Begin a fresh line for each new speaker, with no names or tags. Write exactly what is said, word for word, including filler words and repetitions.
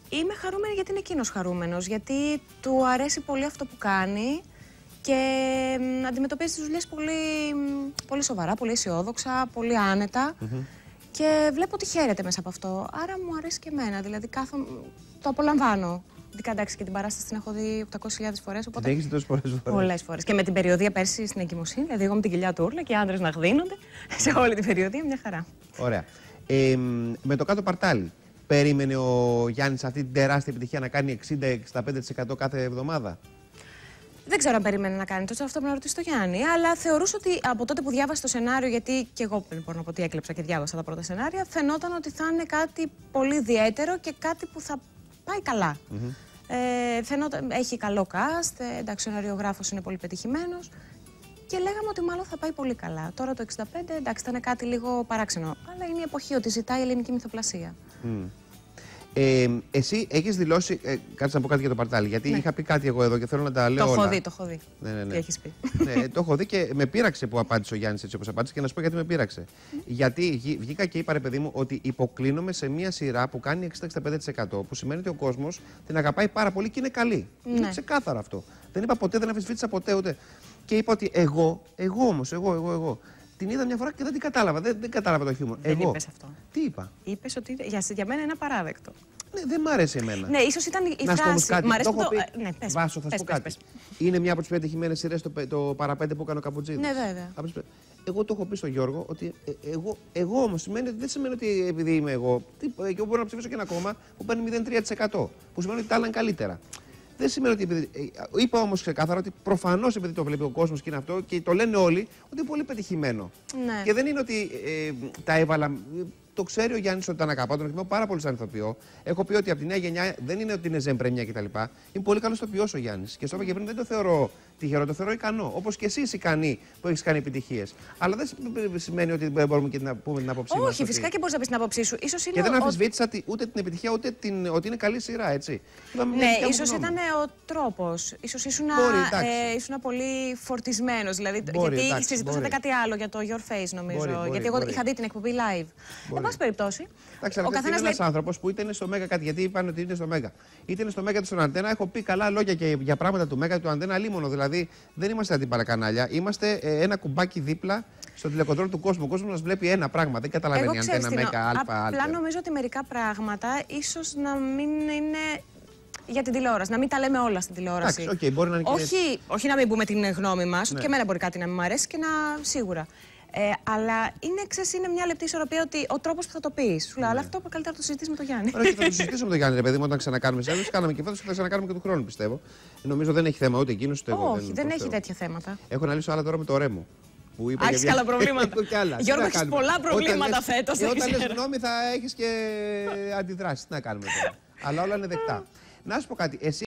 Είμαι χαρούμενη γιατί είναι εκείνος χαρούμενος, γιατί του αρέσει πολύ αυτό που κάνει και αντιμετωπίζει τις δουλειές πολύ, πολύ σοβαρά, πολύ αισιόδοξα, πολύ άνετα mm-hmm. και βλέπω ότι χαίρεται μέσα από αυτό, άρα μου αρέσει και εμένα, δηλαδή κάθω, το απολαμβάνω. Ειδικά εντάξει και την παράσταση την έχω δει οκτακόσιες χιλιάδες φορές. Οπότε...
Την έχεις δει τόσες φορές.
Πολλές φορές. Και με την περιοδία πέρσι στην εγκυμοσύνη, δηλαδή εγώ με την κοιλιά του Ούρλα και οι άντρες να γδίνονται σε όλη την περιοδία, μια χαρά.
Ωραία. Ε, με το κάτω παρτάλι, περίμενε ο Γιάννης αυτή την τεράστια επιτυχία να κάνει εξήντα με εξήντα πέντε τοις εκατό κάθε εβδομάδα?
Δεν ξέρω αν περίμενε να κάνει τόσο, αυτό πρέπει να ρωτήσει το Γιάννη. Αλλά θεωρούσα ότι από τότε που διάβασα το σενάριο, γιατί και εγώ μπορώ να πω ότι έκλεψα και διάβασα τα πρώτα σενάρια, φαινόταν ότι θα είναι κάτι πολύ ιδιαίτερο και κάτι που θα πάει καλά. Mm-hmm. Ε, φαινόταν, έχει καλό cast, ε, εντάξει, ο σεναριογράφος είναι πολύ πετυχημένος και λέγαμε ότι μάλλον θα πάει πολύ καλά. Τώρα το εξήντα πέντε, εντάξει, θα είναι κάτι λίγο παράξενο, αλλά είναι η εποχή ότι ζητάει η ελληνική μυθοπλασία. Mm.
Ε, εσύ έχεις δηλώσει. Ε, κάτσε να πω κάτι για το παρτάλι. Γιατί ναι. είχα πει κάτι εγώ εδώ και θέλω να τα λέω.
Το
όλα.
έχω δει, το έχω δει.
Ναι, ναι, ναι.
Τι έχεις πει.
Ναι, το έχω δει και με πείραξε που απάντησε ο Γιάννης έτσι όπως απάντησε και να σου πω γιατί με πείραξε. Mm. Γιατί βγήκα και είπα ρε παιδί μου ότι υποκλίνομαι σε μια σειρά που κάνει εξήντα με εξήντα πέντε τοις εκατό που σημαίνει ότι ο κόσμος την αγαπάει πάρα πολύ και είναι καλή. Ναι. Είναι ξεκάθαρο αυτό. Δεν είπα ποτέ, δεν αμφισβήτησα ποτέ ούτε. Και είπα ότι εγώ, εγώ όμως, εγώ, εγώ, εγώ. Την είδα μια φορά και δεν την κατάλαβα. Δεν, δεν κατάλαβα το χιούμορ.
Δεν
εγώ.
είπες αυτό.
Τι είπα?
Είπες ότι για, για μένα είναι απαράδεκτο.
Ναι, δεν μ' άρεσε εμένα.
Ναι, ίσως ήταν η
να
φράση.
Κάτι.
Μ' αρέσει
το
το...
πει...
ναι, πες,
Βάσο, θα
πες,
σου πω
πες,
κάτι.
πες.
Είναι μια από τις πιο επιτυχημένες σειρές το, το παραπέντε που έκανε ο Καπουτζίδης.
Ναι, βέβαια.
Εγώ το έχω πει στον Γιώργο ότι ε, εγώ, εγώ όμως σημαίνει ότι δεν σημαίνει ότι επειδή είμαι εγώ. Τι, και εγώ μπορώ να ψηφίσω και ένα κόμμα που παίρνει μηδέν κόμμα τρία τοις εκατό. Που σημαίνει ότι τα άλλα είναι καλύτερα. Δεν σημαίνει ότι. Επειδή, ε, είπα όμως ξεκάθαρα ότι προφανώς επειδή το βλέπει ο κόσμος και είναι αυτό και το λένε όλοι ότι είναι πολύ πετυχημένο. Ναι. Και δεν είναι ότι ε, τα έβαλα. Το ξέρει ο Γιάννης ότι τα ανακαπάω, τον εκτιμώ πάρα πολύ σαν ηθοποιό. Έχω πει ότι από τη νέα γενιά δεν είναι ότι είναι ζεμπρέμια κτλ. Είναι πολύ καλό ηθοποιός ο Γιάννης. Και στο είπα και πριν δεν το θεωρώ τυχερό, το θεωρώ ικανό. Όπως και εσύ ικανή που έχεις κάνει επιτυχίες. Αλλά δεν σημαίνει ότι δεν μπορούμε και να πούμε την άποψή μας.
Όχι, φυσικά ότι... και μπορείς να πεις την άποψή σου. Ίσως είναι
και δεν
ο...
αμφισβήτησα ούτε την επιτυχία ούτε την... ότι είναι καλή σειρά, έτσι.
Ναι, ίσως ήταν ο τρόπος. Ίσως ήσουν ε, πολύ φορτισμένος. Δηλαδή, μπορεί, γιατί εντάξει, συζητούσατε μπορεί. κάτι άλλο για το Your Face, νομίζω. Μπορεί, μπορεί, γιατί εγώ μπορεί. είχα δει την εκπομπή live. Εν πάση περιπτώσει.
Εντάξει, αλλά είναι ένας άνθρωπος που είτε είναι στο Μέγκα κάτι, γιατί είπαν ότι είναι στο Μέγκα. Είτε είναι στο Μέγκα είτε στον Αντένα. Έχω πει καλά λόγια και για πράγματα του Μέγκα του Αντένα λίμωνο. Δηλαδή δεν είμαστε αντίπαλα κανάλια. Είμαστε ε, ένα κουμπάκι δίπλα στο τηλεκοντρόλ του κόσμου. Ο κόσμος μας βλέπει ένα πράγμα. Δεν καταλαβαίνει αν Αντένα, Μέγκα, Αλφα.
Απλά νομίζω ότι μερικά πράγματα ίσως να μην είναι. Για την τηλεόραση, να μην τα λέμε όλα στην τηλεόραση.
Εντάξει, okay, μπορεί να είναι και...
όχι, όχι να μην πούμε την γνώμη μας,
ναι.
ότι και εμένα μπορεί κάτι να μην μου αρέσει και να σίγουρα. Ε, αλλά είναι, ξέρεις, είναι μια λεπτή ισορροπία ότι ο τρόπος που θα το πεις. Σου λέω, ναι. αλλά αυτό καλύτερα να το συζητήσουμε με τον Γιάννη.
Ωραία, θα το συζητήσουμε με τον Γιάννη, ρε παιδί μου, όταν ξανακάνουμε σέλφις. Κάναμε και φέτος και θα ξανακάνουμε και του χρόνου, πιστεύω. Νομίζω δεν έχει θέμα ούτε εκείνο ούτε εγώ.
Όχι, δεν, δεν έχει τέτοια θέματα.
Έχω να λύσω άλλα τώρα με το Ρέμο.
Έχεις καλά προβλήματα. Γιώργο, έχεις πολλά προβλήματα φέτος.
Όταν λες γνώμη θα έχεις και αντιδράσεις. Τι να κάνουμε τώρα. Αλλά όλα είναι δεκτά. Να σου πω κάτι. Εσύ